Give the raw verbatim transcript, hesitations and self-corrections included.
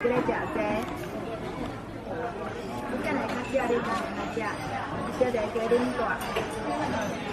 你来食这，你干来较少，你干来较少，小弟加恁大。